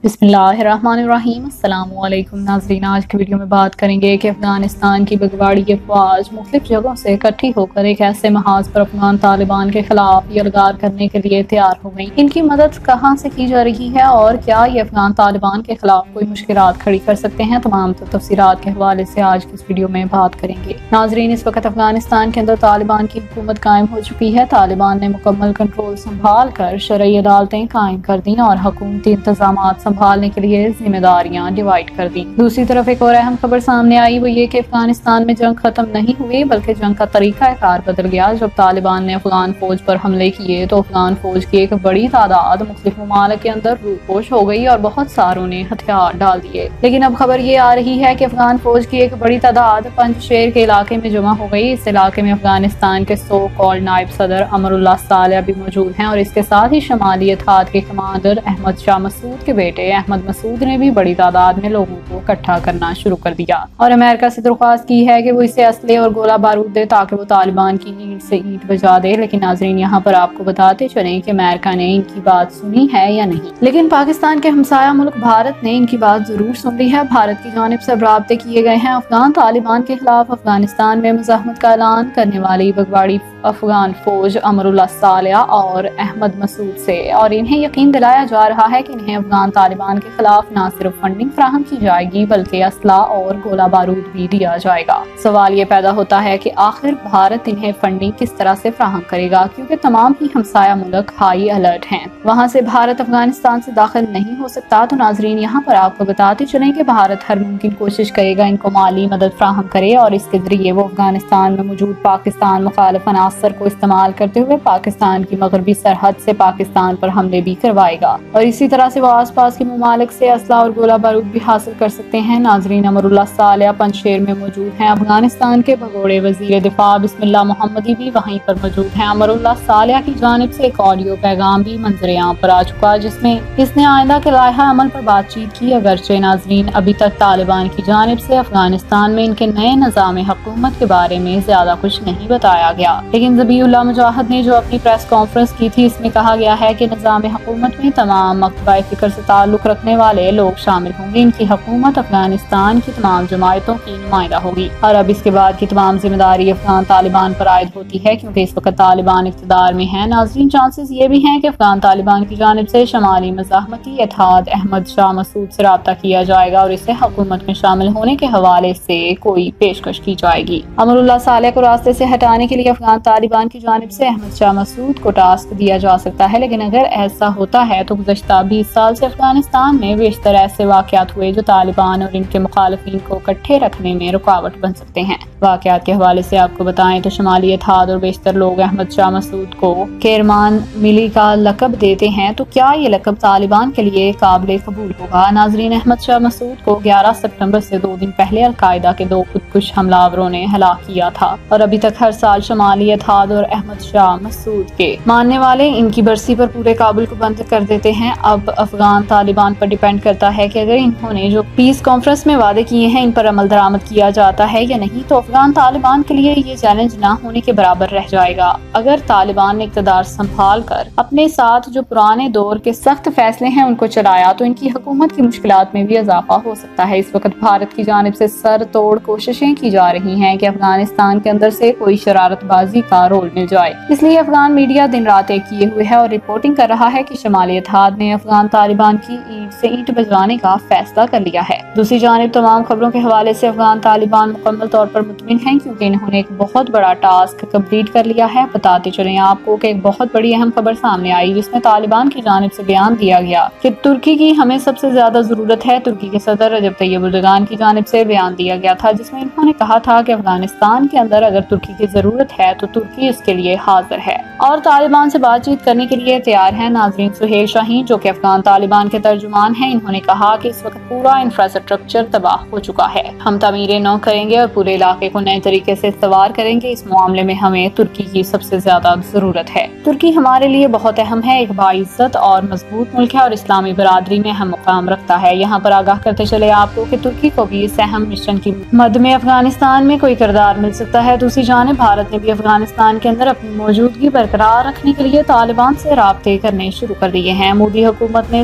बिस्मिल्लाहिर्रहमानिर्रहीम। अस्सलामुअलैकुम नाज़रीन, आज की वीडियो में बात करेंगे कि अफगानिस्तान की बगवाड़ी अफवाज मुख्तलिफ जगहों से इकट्ठी होकर एक ऐसे महाज पर अफगान तालिबान के खिलाफ यलगार करने के लिए तैयार हो गई। इनकी मदद कहाँ से की जा रही है और क्या ये अफगान तालिबान के खिलाफ कोई मुश्किलात खड़ी कर सकते हैं, तमाम तफसीलात के हवाले से आज की इस वीडियो में बात करेंगे। नाज़रीन, इस वक्त अफगानिस्तान के अंदर तालिबान की हुकूमत कायम हो चुकी है। तालिबान ने मुकम्मल कंट्रोल संभाल कर शरई अदालतें कायम कर दी और हुकूमती इंतजाम संभालने के लिए जिम्मेदारियां डिवाइड कर दी। दूसरी तरफ एक और अहम खबर सामने आई, वो ये कि अफगानिस्तान में जंग खत्म नहीं हुई बल्कि जंग का तरीका कार बदल गया। जब तालिबान ने अफगान फौज पर हमले किए तो अफगान फौज की एक बड़ी तादाद मुख्तलिफ ममालिक के अंदर रूपोश हो गई और बहुत सारों ने हथियार डाल दिए। लेकिन अब खबर ये आ रही है कि अफगान फौज की एक बड़ी तादाद पंजशेर के इलाके में जमा हो गई। इस इलाके में अफगानिस्तान के सो कॉल्ड नायब सदर अमरुल्लाह सालेह भी मौजूद हैं और इसके साथ ही शमाली इत्तेहाद के कमांडर अहमद शाह मसूद के बेटे अहमद मसूद ने भी बड़ी तादाद में लोगों को इकट्ठा करना शुरू कर दिया और अमेरिका से दरख्वास्त की है कि वो इसे असले और गोला बारूद दे ताकि वो तालिबान की ईंट से ईंट बजा दे। लेकिन नाजरीन, यहाँ पर आपको बताते चलें कि अमेरिका ने इनकी बात सुनी है या नहीं। लेकिन पाकिस्तान के हमसाया मुल्क भारत ने इनकी बात जरूर सुन ली है। भारत की जानिब से राब्ते किए गए हैं अफगान तालिबान के खिलाफ अफगानिस्तान में मुजाहमत का ऐलान करने वाली बगवाड़ी अफगान फौज अमरुल्लाह सालेह और अहमद मसूद से, और इन्हें यकीन दिलाया जा रहा है कि इन्हें अफगान तालिबान के खिलाफ न सिर्फ फंडिंग फराहम की जाएगी बल्कि असला और गोला बारूद भी दिया जाएगा। सवाल ये पैदा होता है कि आखिर भारत इन्हें फंडिंग किस तरह से फराहम करेगा, क्योंकि तमाम ही हमसाया मुल्क हाई अलर्ट हैं। वहाँ से भारत अफगानिस्तान से दाखिल नहीं हो सकता। तो नाजरीन, यहाँ पर आपको बताते चलें कि भारत हर मुमकिन कोशिश करेगा इनको माली मदद फराहम करे और इसके जरिए वो अफगानिस्तान में मौजूद पाकिस्तान मुखालिफ अनासर को इस्तेमाल करते हुए पाकिस्तान की मगरबी सरहद से पाकिस्तान पर हमले भी करवाएगा और इसी तरह से वो आसपास के ममालिक से असला और गोला बारूद भी हासिल कर सकते हैं। नाजरीन, अमरुल्लाह सालेह पंजशेर में मौजूद हैं। अफगानिस्तान के भगोड़े वजीर दिफा बिस्मिल्लाह मोहम्मदी भी वहीं पर मौजूद हैं। अमरुल्लाह सालेह की जानिब से एक ऑडियो पैगाम भी मंजरे आम पर आ चुका, जिसमें इसने आइंदा के लायहा अमल पर बातचीत की। अगरचे नाजरीन, अभी तक तालिबान की जानिब से अफगानिस्तान में इनके नए निज़ाम हुकूमत के बारे में ज्यादा कुछ नहीं बताया गया, लेकिन ज़बीउल्लाह मुजाहिद ने जो अपनी प्रेस कॉन्फ्रेंस की थी इसमें कहा गया है कि निज़ाम हुकूमत में तमाम मकतबा फिक्र से ताल्लुक रखने वाले लोग शामिल होंगे। इनकी हुकूमत अफगानिस्तान की तमाम जमायतों की नुमाइंदा होगी और अब इसके बाद की तमाम जिम्मेदारी अफगान तालिबान पर आयद होती है, क्योंकि इस वक्त तालिबान इक़्तिदार में है। नाज़रीन, चांसेस ये भी हैं कि अफगान तालिबान की जानिब से शमाली मज़ाहमती इत्तेहाद अहमद शाह मसूद से राब्ता किया जाएगा और इसे हुकूमत में शामिल होने के हवाले से कोई पेशकश की जाएगी। अमरुल्लाह सालेह को रास्ते से हटाने के लिए अफगान तालिबान की जानिब से अहमद शाह मसूद को टास्क दिया जा सकता है, लेकिन अगर ऐसा होता है तो गुज़श्ता 20 साल से अफगानिस्तान में बेशतर ऐसे वाक़यात हुए जो तालिबान और इनके मुखालिफिन को इकट्ठे रखने में रुकावट बन सकते हैं। वाक़यात के हवाले से आपको बताएं तो शमाली इत्तेहाद और बेशतर लोग अहमद शाह मसूद को केरमान मिली का लकब देते हैं, तो क्या ये लकब तालिबान के लिए काबिल कबूल होगा? नाजरीन, अहमद शाह मसूद को 11 सितंबर से 2 दिन पहले अलकायदा के 2 खुदकुश हमलावरों ने हलाक किया था और अभी तक हर साल शमाली इत्तेहाद और अहमद शाह मसूद के मानने वाले इनकी बरसी पर पूरे काबुल को बंद कर देते हैं। अब अफगान तालिबान पर डिपेंड करता है कि अगर इन्होंने जो पीस कॉन्फ्रेंस में वादे किए हैं इन पर अमल दरामद किया जाता है या नहीं, तो अफगान तालिबान के लिए ये चैलेंज ना होने के बराबर रह जाएगा। अगर तालिबान ने इक़्तिदार संभाल कर अपने साथ जो पुराने दौर के सख्त फैसले हैं उनको चलाया तो इनकी हुकूमत की मुश्किलात में भी इजाफा हो सकता है। इस वक्त भारत की जानिब से सर तोड़ कोशिशें की जा रही हैं कि अफगानिस्तान के अंदर से कोई शरारतबाजी का रोल मिल जाए। इसलिए अफगान मीडिया दिन रात एक किए हुए है और रिपोर्टिंग कर रहा है कि शमाली इत्तेहाद ने अफगान तालिबान की ईंट से ईंट बजवाने का फैसला कर लिया है। दूसरी जानिब तमाम खबरों के हवाले से अफगान तालिबान मुकम्मल तौर पर मुतमिन है, क्योंकि इन्होंने एक बहुत बड़ा टास्क कंप्लीट कर लिया है। बताते चलें आपको कि एक बहुत बड़ी अहम खबर सामने आई, जिसमें तालिबान की जानिब से बयान दिया गया कि तुर्की की हमें सबसे ज्यादा जरूरत है। तुर्की के सदर रजब तैयब एर्दोगान की जानिब से बयान दिया गया था, जिसमें इन्होंने कहा था कि अफगानिस्तान के अंदर अगर तुर्की की जरूरत है तो तुर्की इसके लिए हाजिर है और तालिबान से बातचीत करने के लिए तैयार है। नाजरीन, सुहेल शाहीन जो कि अफगान तालिबान के तर्जुमान हैं, इन्होंने कहा कि इस वक्त पूरा इंफ्रास्ट्रक्चर तबाह हो चुका है। हम तमीरें नौ करेंगे और पूरे इलाके को नए तरीके से इस्तेमाल करेंगे। इस मामले में हमें तुर्की की सबसे ज्यादा जरूरत है। तुर्की हमारे लिए बहुत अहम है, एक बाइज्जत और मजबूत मुल्क है और इस्लामी बरादरी में अहम मुकाम रखता है। यहाँ पर आगाह करते चले आपको कि तुर्की को भी इस अहम मिशन की मद में अफगानिस्तान में कोई किरदार मिल सकता है। दूसरी जानिब भारत ने भी अफगानिस्तान के अंदर अपनी मौजूदगी बरकरार रखने के लिए तालिबान से राब्ते करने शुरू कर दिए हैं। मोदी हुकूमत ने सफारत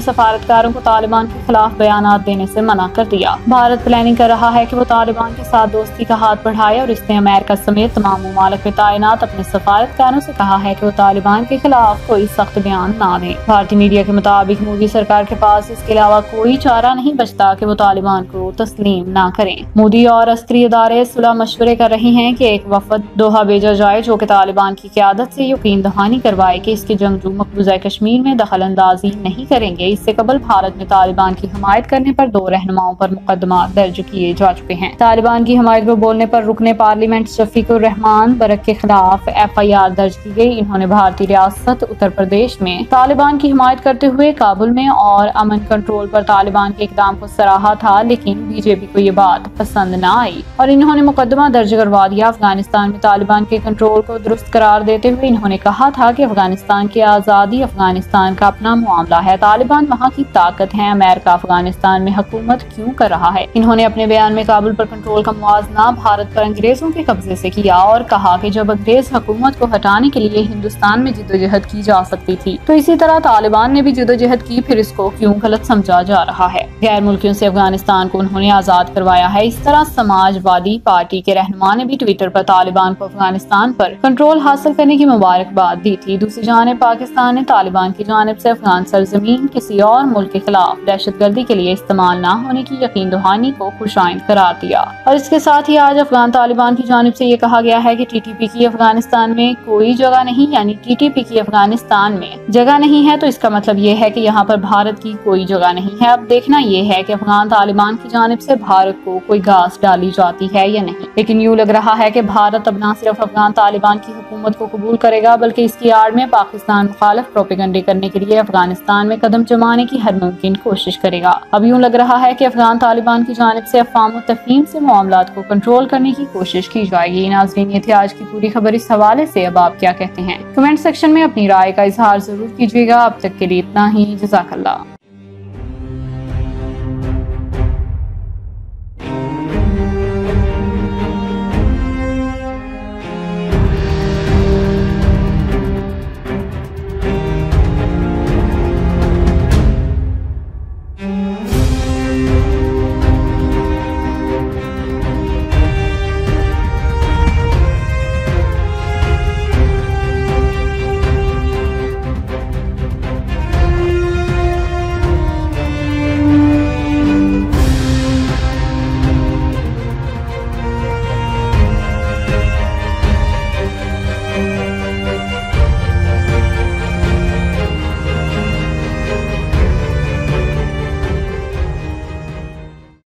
पत्रकारों को तालिबान के खिलाफ बयानात देने से मना कर दिया। भारत प्लानिंग कर रहा है कि वो तालिबान के साथ दोस्ती का हाथ बढ़ाए और इसने अमेरिका समेत तमाम ममालिक में तैनात अपने सफारतकारों से कहा है कि वो तालिबान के खिलाफ कोई सख्त बयान न दें। भारतीय मीडिया के मुताबिक मोदी सरकार के पास इसके अलावा कोई चारा नहीं बचता कि वो तालिबान को तस्लीम न करें। मोदी और अस्करी इदारे सुलह मशवरे कर रहे हैं कि एक वफद दोहा भेजा जाए जो कि तालिबान की क़यादत से यकीन दहानी करवाए कि इसके जंगजू मकबूजा कश्मीर में दखल अंदाजी नहीं करेंगे। इससे कबल भारत में तालिबान की हमायत करने पर 2 रहनुमाओं पर मुकदमा दर्ज किए जा चुके हैं। तालिबान की हमायत को बोलने पर रुकने पार्लियामेंट शफीकुर रहमान बरक के खिलाफ FIR दर्ज की गई। इन्होंने भारतीय रियासत उत्तर प्रदेश में तालिबान की हमायत करते हुए काबुल में और अमन कंट्रोल पर तालिबान के इकदाम को सराहा था, लेकिन बीजेपी को ये बात पसंद न आई और इन्होंने मुकदमा दर्ज करवा दिया। अफगानिस्तान में तालिबान के कंट्रोल को दुरुस्त करार देते हुए इन्होंने कहा था कि अफगानिस्तान की आजादी अफगानिस्तान का अपना मामला है, तालिबान वहाँ की ताकत है, अमेरिका अफगानिस्तान में हुकूमत क्यों कर रहा है। इन्होंने अपने बयान में काबुल पर कंट्रोल का मुआवजा भारत पर अंग्रेजों के कब्जे से किया और कहा कि जब अंग्रेज हुकूमत को हटाने के लिए हिंदुस्तान में जिद्दोजहद की जा सकती थी तो इसी तरह तालिबान ने भी जिद्दोजहद की, फिर इसको क्यों गलत समझा जा रहा है। गैर मुल्कियों से अफगानिस्तान को उन्होंने आजाद करवाया है। इस तरह समाजवादी पार्टी के रहनुमा ने भी ट्विटर पर तालिबान को अफगानिस्तान पर कंट्रोल हासिल करने की मुबारकबाद दी थी। दूसरी जानिब पाकिस्तान ने तालिबान की जानिब से अफगान सरजमीन किसी और मुल्क के खिलाफ दहशतगर्दी के लिए इस्तेमाल न होने की यकीन दहानी को खुशाइंद करार दिया और इसके साथ ही आज अफगान तालिबान की जानिब से ये कहा गया है कि TTP की अफगानिस्तान में कोई जगह नहीं, यानी TTP की अफगानिस्तान में जगह नहीं है, तो इसका मतलब ये है कि यहाँ पर भारत की कोई जगह नहीं है। अब देखना ये है कि अफगान तालिबान की जानिब से भारत को कोई घास डाली जाती है या नहीं। लेकिन यूँ लग रहा है कि भारत अब न सिर्फ अफगान तालिबान की हुकूमत को कबूल करेगा बल्कि इसकी आड़ में पाकिस्तान मुखालिफ प्रोपेगेंडे करने के लिए अफगानिस्तान में कदम जमाने की हर मुमकिन कोशिश करेगा। अब यूँ लग रहा है कि अफगान तालिबान की जानिब से अफ़वाम व तफ़हीम से मामलात को कंट्रोल करने की कोशिश की जाएगी। नाज़रीन, ये थी आज की पूरी खबर। इस हवाले से अब आप क्या कहते हैं? कमेंट सेक्शन में अपनी राय का इजहार जरूर कीजिएगा। अब तक के लिए इतना ही। जज़ाकल्लाह।